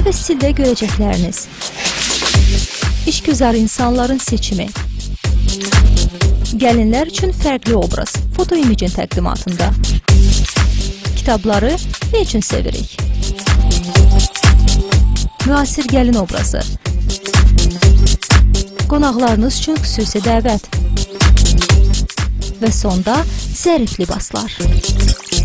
Moda və stildə görəcəkləriniz. İşgüzar insanların seçimi. Gəlinlər üçün fərqli obraz, fotoimicin təqdimatında. Kitabları nə üçün sevirik? Müasir gəlin obrazı. Qonaqlarınız üçün xüsusi dəvət. Və sonda zərif libaslar.